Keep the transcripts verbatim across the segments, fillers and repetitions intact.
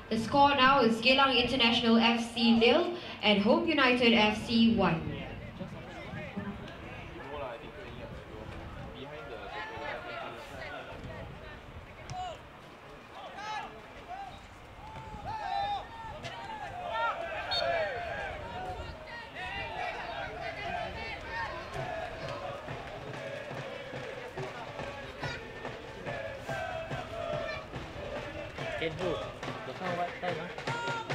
The score now is Geylang International F C nil and Home United F C one. Schedule. The time what time? Huh?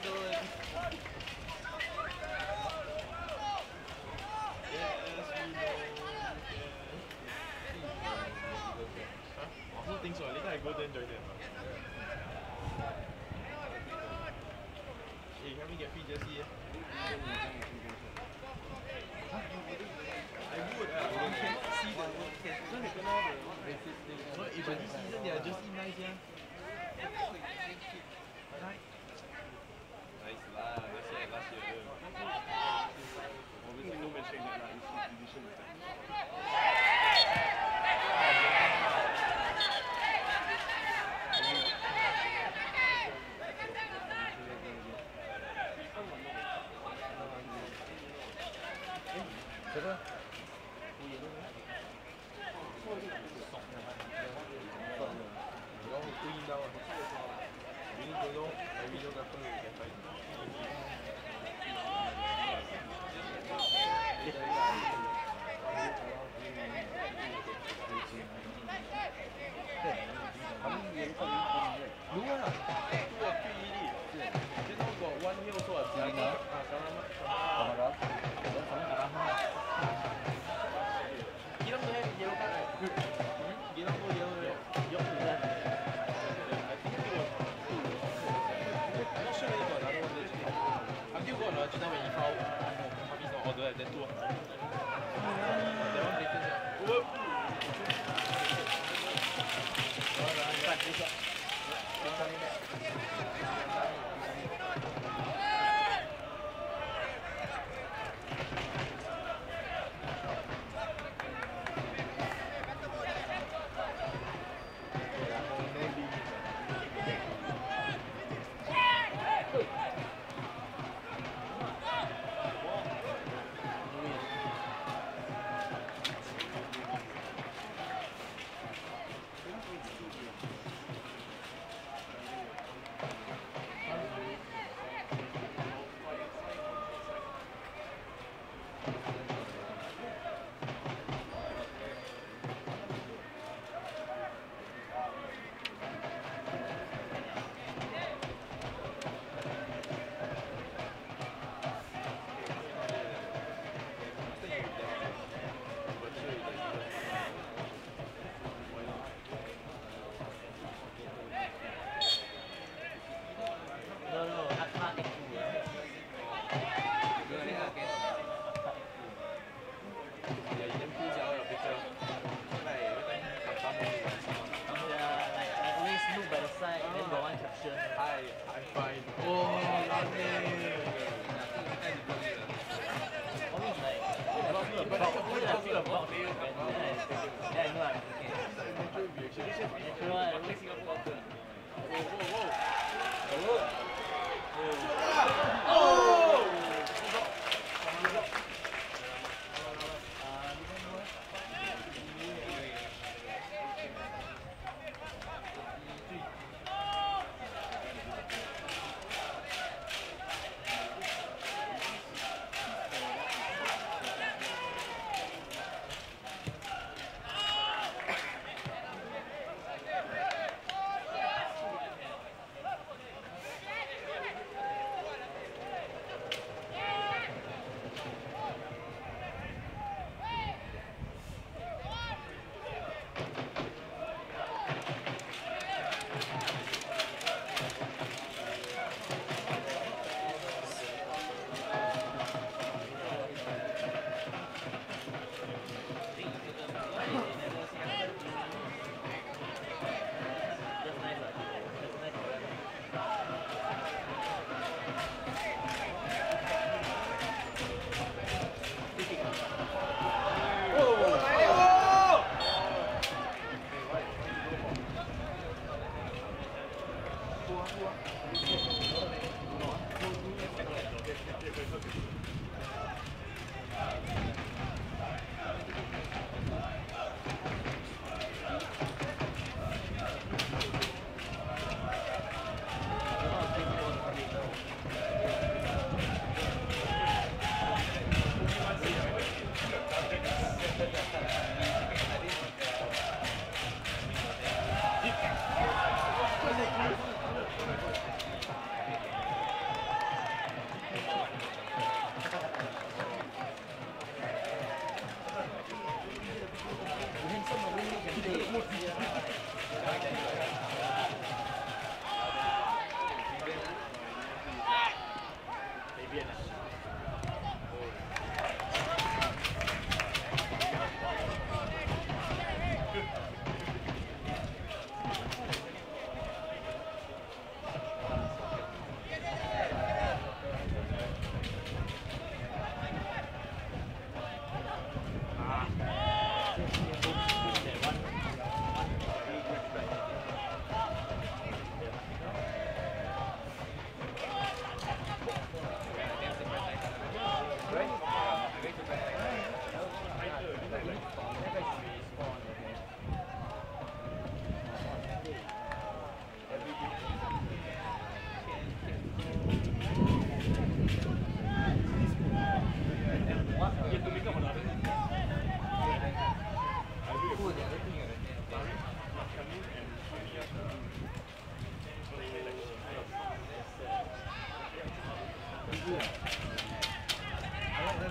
I don't think so. Later I go there and join them. Hey, help me get free jersey. Eh? I would. Uh, I cannot see the. No, if but this season they are just nice, yeah. Nice lah. That's it. Last year. Obviously, no mentioning that lah. It's division. Siapa? Orang queen down. Ini tolong, I video berapa yang baik. Dua lah. Two or three already. Just now got one here also. Ah, Selamat. Selamat. Dan sama Rahmat. Gilang tu have yellow card right? Gilang tu yellow right? Yok tu lah. I think it was two. I'm not sure whether got another one actually. Until got another just now when he fouled. Hafiz not order and then two. That one taken sia. Whoop. Empat besok. Besok ni dah. Hi, I'm fine. Oh, lovely. Always like, block me a block, always I feel a block. Yeah, I know I'm okay. Natural one, always Singapore. Whoa, whoa, whoa. Oh! Uh,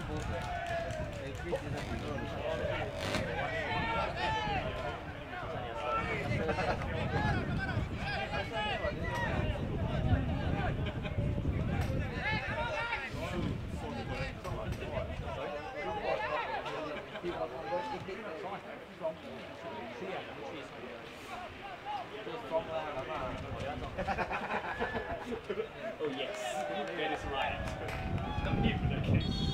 them both. They treat them as Oh yes, that is right. Not even the case.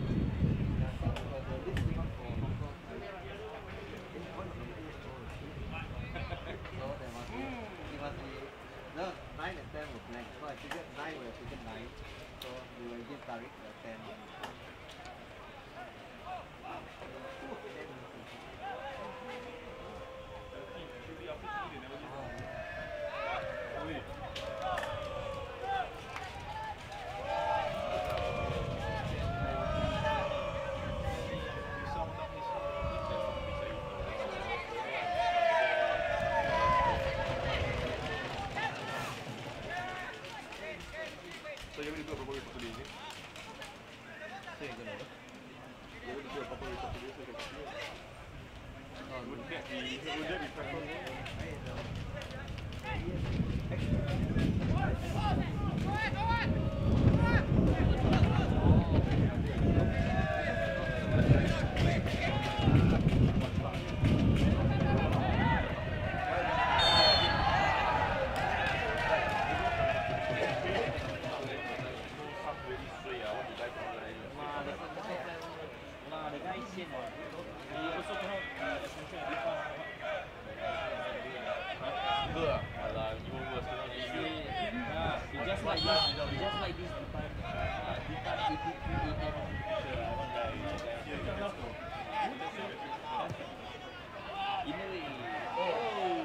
No, nine and ten were blank. So I figured nine would have taken nine. So we will give Tariq the ten. So you're going to do a proper report today, is it? So you're gonna You're going to do a proper report today so you can see it? Oh, Would that be, would that be preferable? Nah, the guy is sian what. He also cannot be essential in defense. Good ah? Alah, even worse, cannot He, give you. yeah, he just like this, he just like this defense. Uh, defense eighty three in a way. Oh.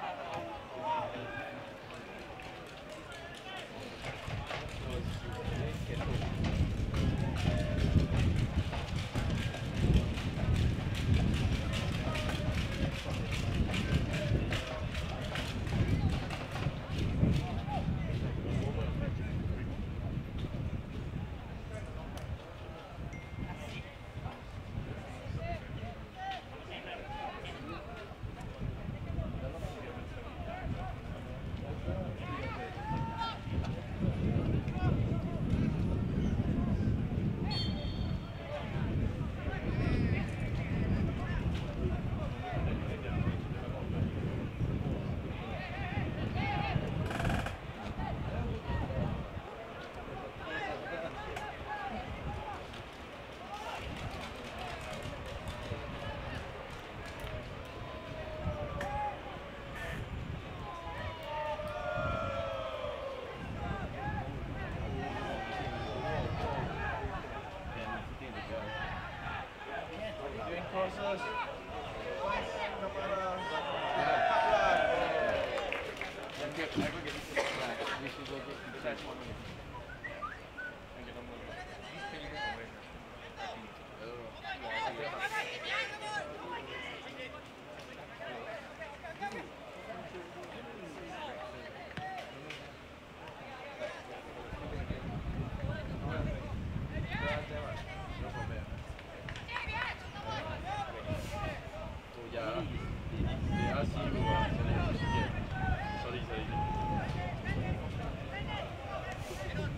Doing courses. Yang dia, I go get this. Yeah, we should go get this. Besides one minute. And get number. Oh yeah, they ask you. Uh, sorry, sorry.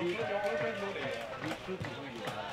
your boyfriend know that you are true to who you are.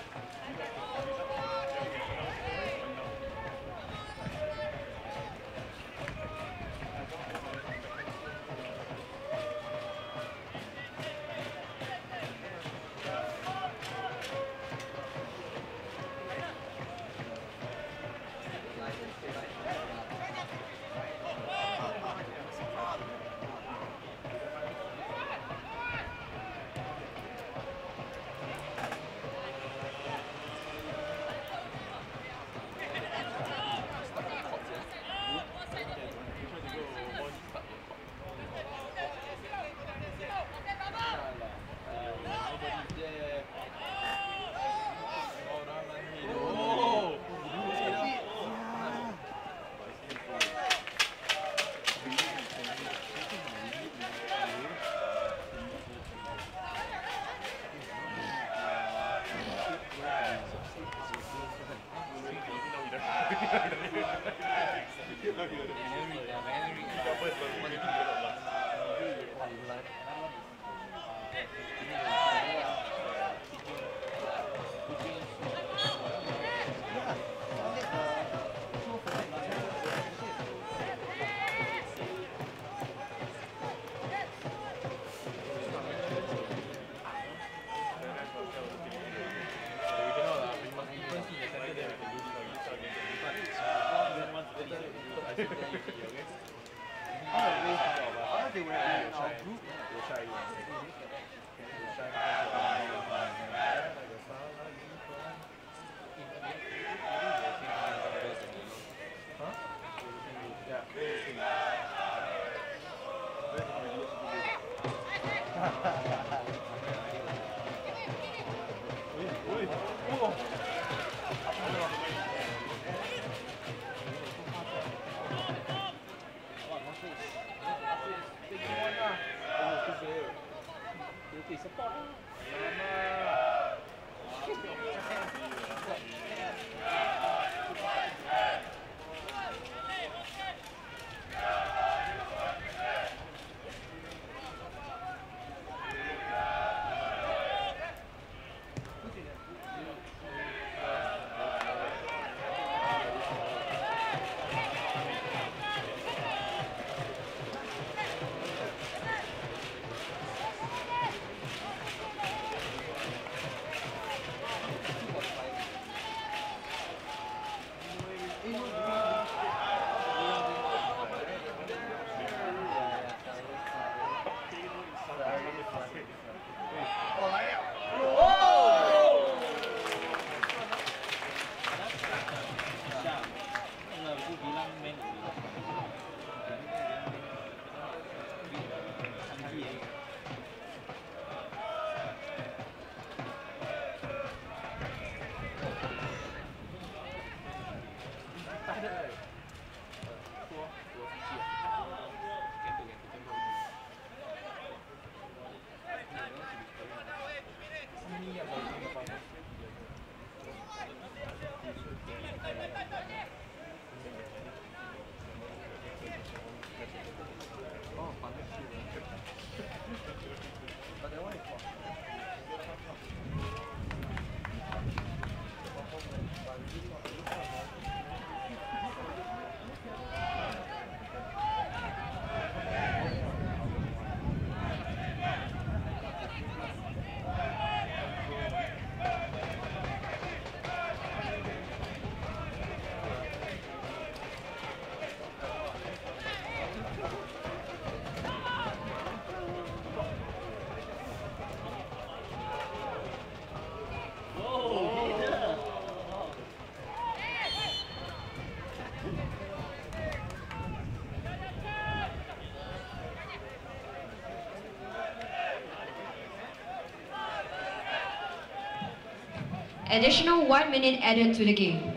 Additional one minute added to the game.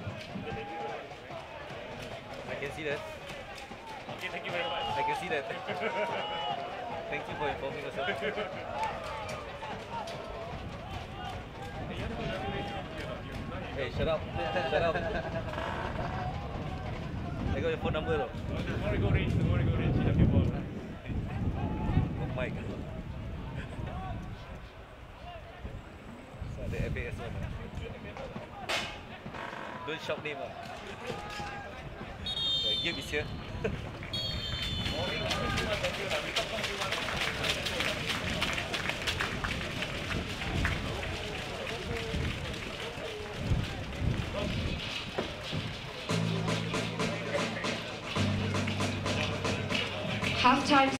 I can see that. Okay, thank you very much. I can see that. Thank you for informing us. Hey, shut up. Shut up. I got your phone number though. Don't worry, go range. Don't worry, go range. Hit up your ball. Oh my god. the F A S one. Don't shout name. Uh. The game is here. Halftime.